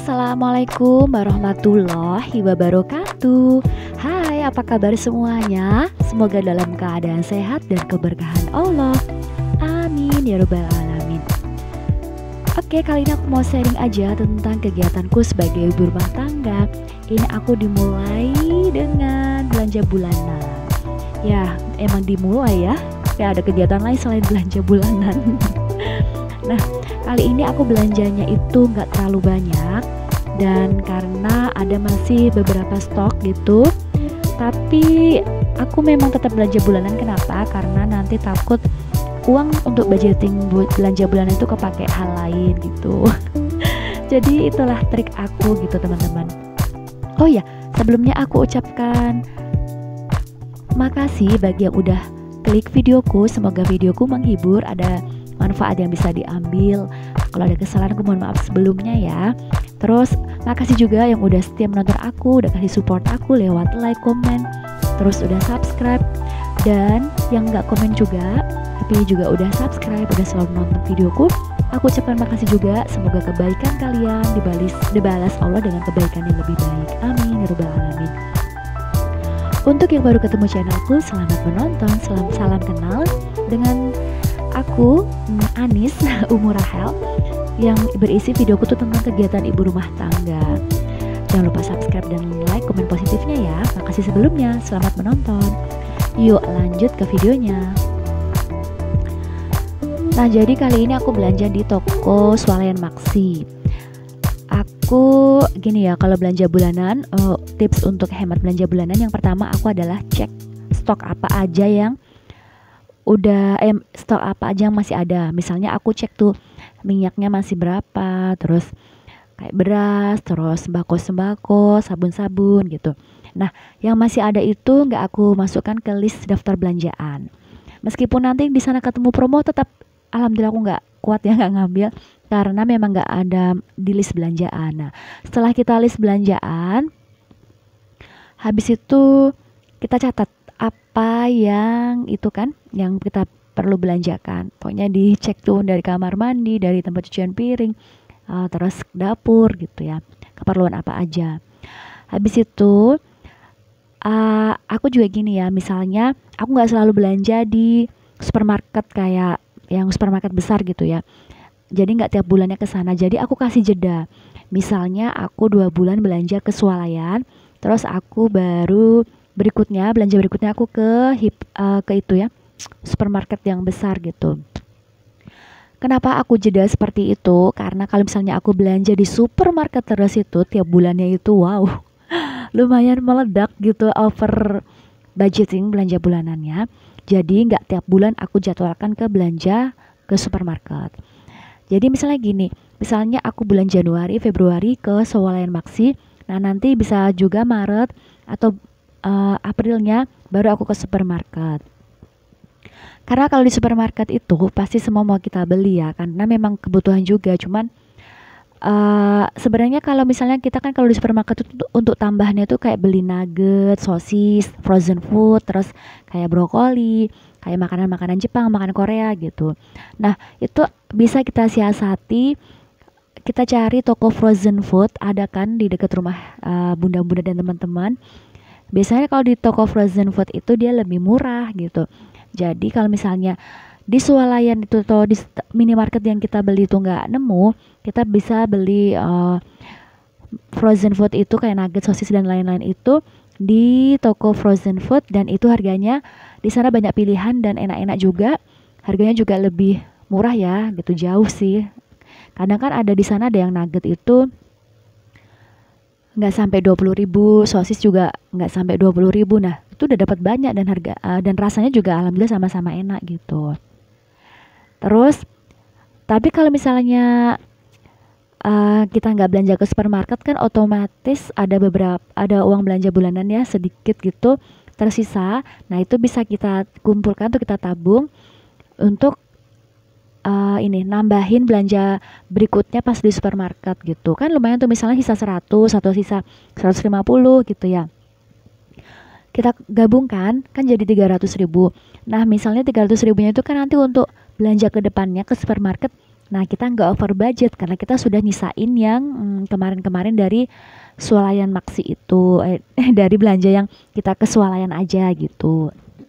Assalamualaikum warahmatullahi wabarakatuh. Hai, apa kabar semuanya? Semoga dalam keadaan sehat dan keberkahan Allah. Amin ya rabbal alamin. Oke, kali ini aku mau sharing aja tentang kegiatanku sebagai ibu rumah tangga. Ini aku dimulai dengan belanja bulanan. Ya, emang dimulai ya. Gak ada kegiatan lain selain belanja bulanan. Nah, kali ini aku belanjanya itu nggak terlalu banyak, dan karena ada masih beberapa stok gitu. Tapi aku memang tetap belanja bulanan. Kenapa? Karena nanti takut uang untuk budgeting belanja bulanan itu kepake hal lain gitu. Jadi itulah trik aku gitu teman-teman. Oh ya, sebelumnya aku ucapkan makasih bagi yang udah klik videoku. Semoga videoku menghibur, ada manfaat yang bisa diambil. Kalau ada kesalahan aku mohon maaf sebelumnya ya. Terus makasih juga yang udah setia menonton aku, udah kasih support aku lewat like, komen, terus udah subscribe. Dan yang gak komen juga tapi juga udah subscribe, udah selalu nonton videoku, aku ucapkan makasih juga. Semoga kebaikan kalian dibalas Allah dengan kebaikan yang lebih baik. Amin ya rabbal alamin. Untuk yang baru ketemu channelku, selamat menonton, salam kenal dengan aku, Anis Umu Rahel, yang berisi videoku tuh tentang kegiatan ibu rumah tangga. Jangan lupa subscribe dan like, komen positifnya ya. Makasih sebelumnya, selamat menonton. Yuk lanjut ke videonya. Nah, jadi kali ini aku belanja di toko Swalayan Maksi. Aku gini ya, kalau belanja bulanan, tips untuk hemat belanja bulanan yang pertama aku adalah cek stok apa aja yang stok apa aja yang masih ada. Misalnya aku cek tuh minyaknya masih berapa, terus kayak beras, terus sembako, sabun-sabun gitu. Nah, yang masih ada itu nggak aku masukkan ke list daftar belanjaan. Meskipun nanti di sana ketemu promo, tetap alhamdulillah aku nggak kuat ya nggak ngambil, karena memang nggak ada di list belanjaan. Nah, setelah kita list belanjaan, habis itu kita catat apa yang itu kan yang kita perlu belanjakan. Pokoknya dicek tuh dari kamar mandi, dari tempat cucian piring, terus dapur gitu ya, keperluan apa aja. Habis itu aku juga gini ya, misalnya aku nggak selalu belanja di supermarket kayak yang supermarket besar gitu ya, jadi nggak tiap bulannya ke sana. Jadi aku kasih jeda, misalnya aku 2 bulan belanja ke Swalayan, terus aku baru belanja berikutnya aku ke itu ya, supermarket yang besar gitu. Kenapa aku jeda seperti itu? Karena kalau misalnya aku belanja di supermarket terus itu tiap bulannya itu wow, lumayan meledak gitu, over budgeting belanja bulanannya. Jadi nggak tiap bulan aku jadwalkan ke belanja ke supermarket. Jadi misalnya gini, misalnya aku bulan Januari, Februari ke Swalayan Maksi. Nah, nanti bisa juga Maret atau Aprilnya baru aku ke supermarket. Karena kalau di supermarket itu pasti semua mau kita beli ya, karena memang kebutuhan juga. Cuman sebenarnya kalau misalnya kita kan kalau di supermarket itu untuk tambahannya tuh kayak beli nugget, sosis, frozen food, terus kayak brokoli, kayak makanan-makanan Jepang, makanan Korea gitu. Nah, itu bisa kita siasati. Kita cari toko frozen food, ada kan di dekat rumah bunda-bunda dan teman-teman. Biasanya kalau di toko frozen food itu dia lebih murah gitu. Jadi kalau misalnya di Swalayan itu atau di minimarket yang kita beli itu nggak nemu, kita bisa beli frozen food itu kayak nugget, sosis dan lain-lain itu di toko frozen food, dan itu harganya di sana banyak pilihan dan enak-enak juga. Harganya juga lebih murah ya gitu, jauh sih. Kadang kan ada di sana ada yang nugget itu nggak sampai 20.000, sosis juga nggak sampai 20.000. Nah, itu udah dapat banyak dan harga dan rasanya juga alhamdulillah sama-sama enak gitu. Terus, tapi kalau misalnya kita nggak belanja ke supermarket kan otomatis ada uang belanja bulanan ya sedikit gitu tersisa. Nah, itu bisa kita kumpulkan tuh, kita tabung untuk nambahin belanja berikutnya pas di supermarket gitu. Kan lumayan tuh, misalnya sisa 100 atau sisa 150 gitu ya. Kita gabungkan kan jadi 300.000. Nah, misalnya 300.000-nya itu kan nanti untuk belanja ke depannya ke supermarket Nah, kita nggak over budget karena kita sudah nyisain yang kemarin-kemarin dari swalayan Maxi itu, dari belanja yang kita ke swalayan aja gitu.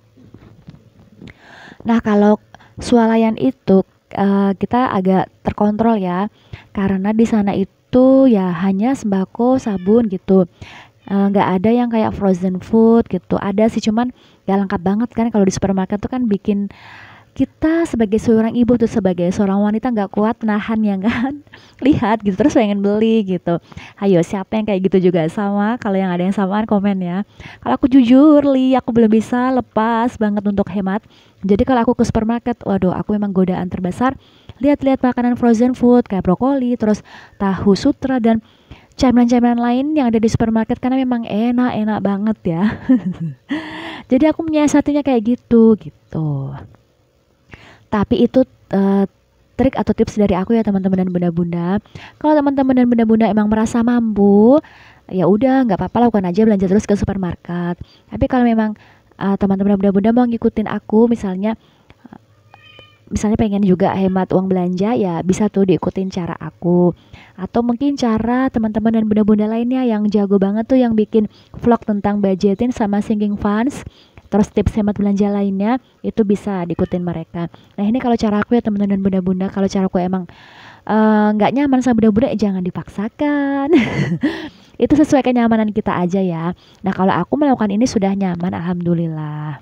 Nah, kalau swalayan itu kita agak terkontrol ya, karena di sana itu ya hanya sembako, sabun gitu. Nggak ada yang kayak frozen food gitu. Ada sih cuman nggak lengkap banget kan kalau di supermarket tuh kan bikin kita sebagai seorang ibu tuh sebagai seorang wanita nggak kuat nahan ya kan lihat gitu terus pengen beli gitu. Ayo siapa yang kayak gitu juga sama, kalau yang ada yang samaan komen ya. Kalau aku jujur aku belum bisa lepas banget untuk hemat. Jadi kalau aku ke supermarket, waduh aku memang godaan terbesar lihat-lihat makanan frozen food kayak brokoli, terus tahu sutra dan camilan-camilan lain yang ada di supermarket karena memang enak-enak banget ya. Jadi aku menyiasatinya kayak gitu gitu. Tapi itu trik atau tips dari aku ya teman-teman dan bunda-bunda. Kalau teman-teman dan bunda-bunda emang merasa mampu, ya udah nggak apa-apa lakukan aja belanja terus ke supermarket. Tapi kalau memang teman-teman dan bunda-bunda mau ngikutin aku, misalnya pengen juga hemat uang belanja, ya bisa tuh diikutin cara aku. Atau mungkin cara teman-teman dan bunda-bunda lainnya yang jago banget tuh yang bikin vlog tentang budgeting sama sinking funds. Terus tips hemat belanja lainnya itu bisa diikutin mereka. Nah ini kalau cara aku ya teman-teman dan bunda-bunda, kalau cara aku emang nggak nyaman sama bunda-bunda, jangan dipaksakan. Itu sesuai kenyamanan kita aja ya. Nah kalau aku melakukan ini sudah nyaman, alhamdulillah.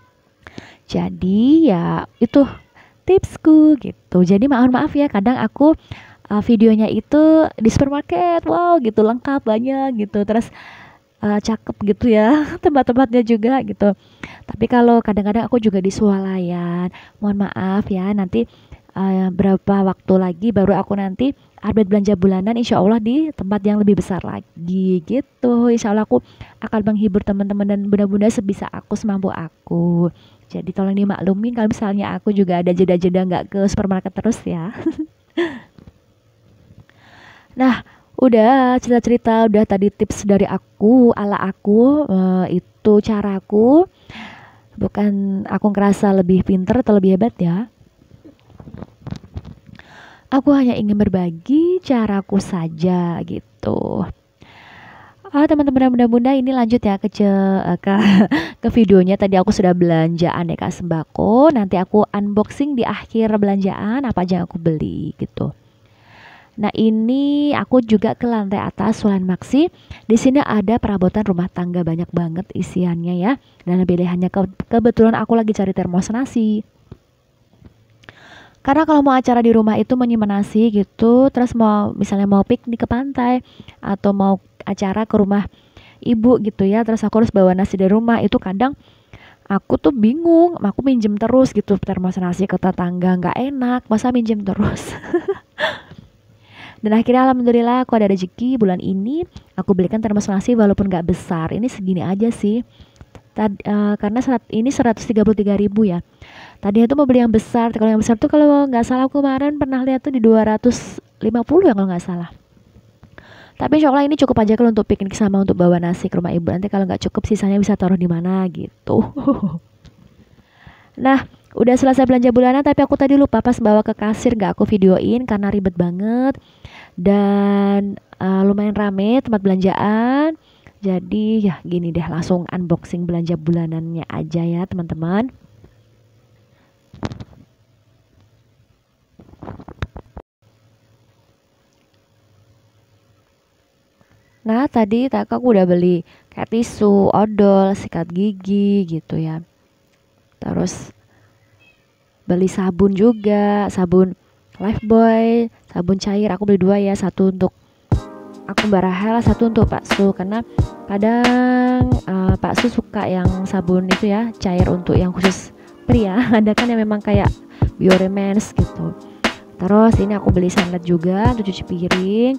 Jadi ya itu tipsku gitu. Jadi mohon maaf ya kadang aku videonya itu di supermarket, wow gitu lengkap banyak gitu. Terus cakep gitu ya tempat-tempatnya juga gitu. Tapi kalau kadang-kadang aku juga di swalayan, mohon maaf ya nanti berapa waktu lagi baru aku nanti update belanja bulanan insya Allah di tempat yang lebih besar lagi gitu. Insya Allah aku akan menghibur teman-teman dan bunda-bunda sebisa aku, semampu aku. Jadi tolong dimaklumin kalau misalnya aku juga ada jeda-jeda nggak ke supermarket terus ya. Nah, udah cerita-cerita, udah tadi tips dari aku, ala aku, itu caraku. Bukan aku ngerasa lebih pinter atau lebih hebat ya. Aku hanya ingin berbagi caraku saja gitu. Teman-teman dan bunda-bunda ini lanjut ya ke videonya. Tadi aku sudah belanja aneka sembako. Nanti aku unboxing di akhir belanjaan apa aja yang aku beli gitu. Nah ini aku juga ke lantai atas Sulan Maxi. Di sini ada perabotan rumah tangga banyak banget isiannya ya. Dan pilihannya kebetulan aku lagi cari termos nasi. Karena kalau mau acara di rumah itu menyimpan nasi gitu, terus misalnya mau piknik ke pantai atau mau acara ke rumah ibu gitu ya, terus aku harus bawa nasi dari rumah, itu kadang aku tuh bingung, aku minjem terus gitu termos nasi ke tetangga, nggak enak, masa minjem terus. Dan akhirnya alhamdulillah aku ada rezeki bulan ini, aku belikan termos nasi walaupun nggak besar, ini segini aja sih. Karena ini 133.000 ya. Tadinya tuh mau beli yang besar. Kalau yang besar tuh kalau nggak salah aku kemarin pernah lihat tuh di 250 ya kalau nggak salah. Tapi insya Allah ini cukup aja kalau untuk piknik sama untuk bawa nasi ke rumah ibu. Nanti kalau nggak cukup sisanya bisa taruh di mana gitu. Nah, udah selesai belanja bulanan tapi aku tadi lupa pas bawa ke kasir nggak aku videoin karena ribet banget. Dan lumayan rame tempat belanjaan. Jadi ya gini deh langsung unboxing belanja bulanannya aja ya teman-teman. Nah tadi aku udah beli kayak tisu, odol, sikat gigi gitu ya. Terus beli sabun juga, sabun Lifebuoy, sabun cair aku beli 2 ya, satu untuk aku Mbak Rahel, satu untuk Pak Su karena kadang Pak Su suka yang sabun itu ya cair untuk yang khusus pria. Ada kan yang memang kayak Bioremens gitu. Terus ini aku beli sunlight juga untuk cuci piring.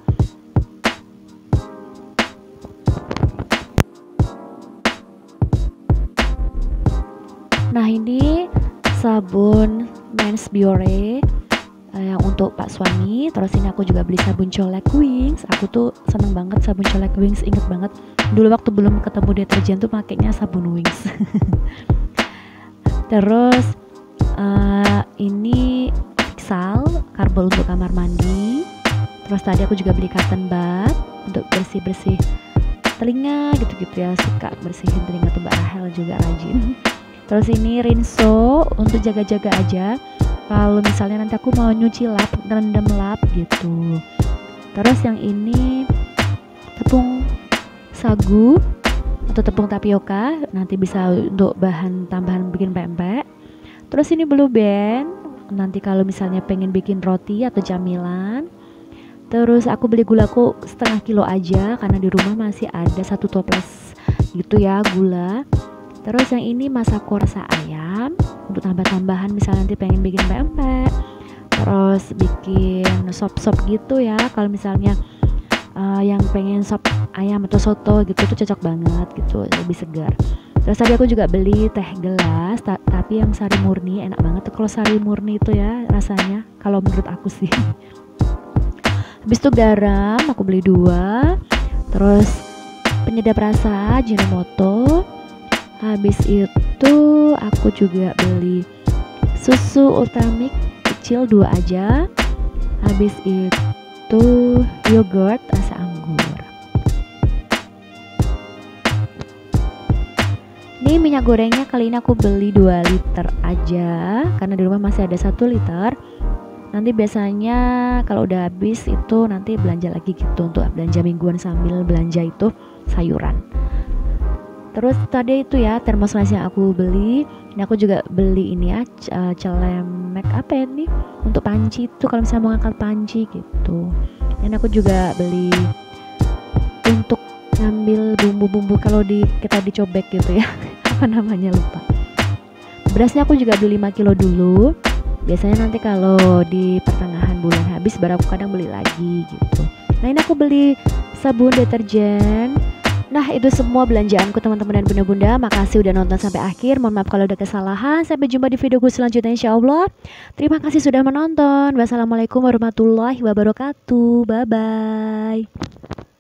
Nah ini sabun Men's Biore yang untuk Pak suami. Terus ini aku juga beli sabun colek Wings. Aku tuh seneng banget sabun colek Wings, inget banget dulu waktu belum ketemu deterjen tuh pakainya sabun Wings. Terus ini Lysol karbol untuk kamar mandi. Terus tadi aku juga beli cotton bud untuk bersih-bersih telinga gitu-gitu ya, suka bersihin telinga tuh Mbak Rahel juga rajin. Terus ini rinso untuk jaga-jaga aja kalau misalnya nanti aku mau nyuci lap, rendam lap gitu. Terus yang ini tepung sagu atau tepung tapioka, nanti bisa untuk bahan tambahan bikin pempek. Terus ini blue band, nanti kalau misalnya pengen bikin roti atau camilan. Terus aku beli gulaku setengah kilo aja karena di rumah masih ada 1 toples gitu ya gula. Terus yang ini masako rasa ayam untuk tambah-tambahan misalnya nanti pengen bikin pempek. Terus bikin sop-sop gitu ya kalau misalnya yang pengen sop ayam atau soto gitu tuh cocok banget gitu, lebih segar. Terus tadi aku juga beli teh gelas tapi yang sari murni, enak banget tuh kalau sari murni itu ya rasanya kalau menurut aku sih. Habis itu garam aku beli 2. Terus penyedap rasa Ajinomoto. Habis itu aku juga beli susu Ultramilk kecil 2 aja. Habis itu yogurt rasa anggur. Ini minyak gorengnya kali ini aku beli 2 liter aja karena di rumah masih ada 1 liter. Nanti biasanya kalau udah habis itu nanti belanja lagi gitu untuk belanja mingguan sambil belanja itu sayuran. Terus tadi itu ya termos yang aku beli. Ini aku juga beli ini ya celemek apa ya ini untuk panci itu kalau misalnya mau ngangkat panci gitu. Dan aku juga beli untuk ngambil bumbu-bumbu kalau kita dicobek gitu ya. Apa namanya lupa. Berasnya aku juga beli 5 kilo dulu. Biasanya nanti kalau di pertengahan bulan habis baru aku kadang beli lagi gitu. Nah ini aku beli sabun deterjen. Nah itu semua belanjaanku teman-teman dan bunda-bunda. Makasih udah nonton sampai akhir. Mohon maaf kalau ada kesalahan. Sampai jumpa di videoku selanjutnya insyaallah. Terima kasih sudah menonton. Wassalamualaikum warahmatullahi wabarakatuh. Bye bye.